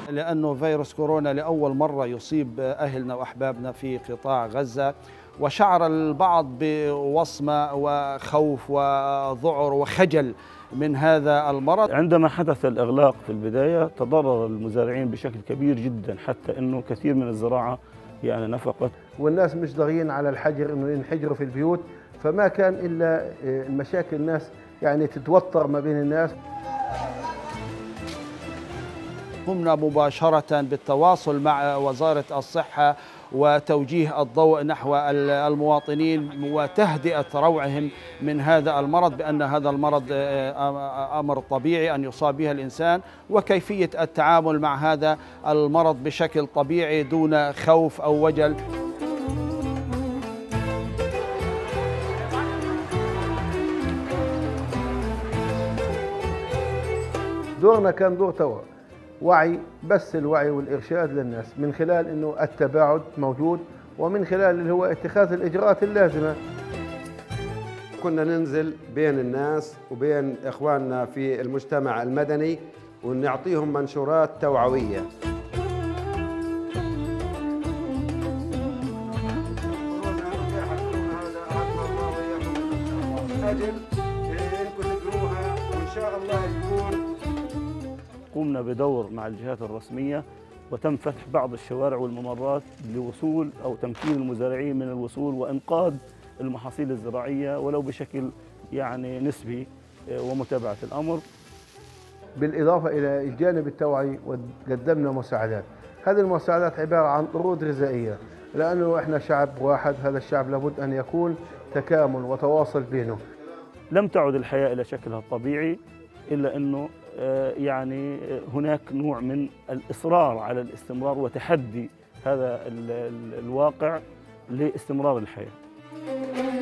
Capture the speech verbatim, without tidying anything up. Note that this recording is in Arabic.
لأنه فيروس كورونا لأول مرة يصيب أهلنا وأحبابنا في قطاع غزة، وشعر البعض بوصمة وخوف وذعر وخجل من هذا المرض. عندما حدث الإغلاق في البداية تضرر المزارعين بشكل كبير جدا، حتى أنه كثير من الزراعة يعني نفقت، والناس مش ضاغيين على الحجر أنه ينحجروا في البيوت، فما كان إلا المشاكل الناس يعني تتوتر ما بين الناس. قمنا مباشرة بالتواصل مع وزارة الصحة وتوجيه الضوء نحو المواطنين وتهدئة روعهم من هذا المرض، بأن هذا المرض أمر طبيعي أن يصاب به الإنسان، وكيفية التعامل مع هذا المرض بشكل طبيعي دون خوف أو وجل. دورنا كان دور توعية، وعي، بس الوعي والإرشاد للناس من خلال أنه التباعد موجود، ومن خلال اللي هو اتخاذ الإجراءات اللازمة. كنا ننزل بين الناس وبين إخواننا في المجتمع المدني ونعطيهم منشورات توعوية. قمنا بدور مع الجهات الرسمية وتم فتح بعض الشوارع والممرات لوصول أو تمكين المزارعين من الوصول وإنقاذ المحاصيل الزراعية ولو بشكل يعني نسبي ومتابعة الأمر. بالإضافة إلى الجانب التوعي قدمنا مساعدات، هذه المساعدات عبارة عن طرود غذائية، لأنه إحنا شعب واحد، هذا الشعب لابد أن يكون تكامل وتواصل بينه. لم تعد الحياة إلى شكلها الطبيعي، إلا أنه يعني هناك نوع من الإصرار على الاستمرار وتحدي هذا الواقع لاستمرار الحياة.